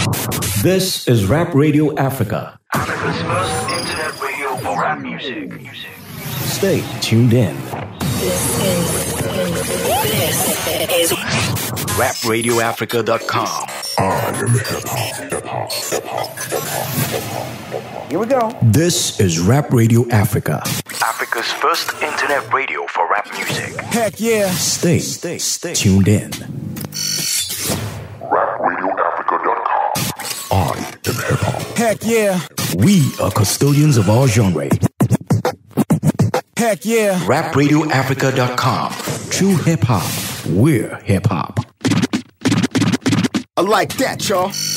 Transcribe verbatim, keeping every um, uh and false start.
This is Rap Radio Africa. Africa's first internet radio for rap music. Stay tuned in. This is, this is rap radio africa dot com. Here we go. This is Rap Radio Africa. Africa's first internet radio for rap music. Heck yeah. Stay, stay, stay tuned in. rap radio africa dot com. I am hip hop. Heck yeah. We are custodians of all genre. Heck yeah. rap radio africa dot com. True hip hop. We're hip hop. I like that, y'all.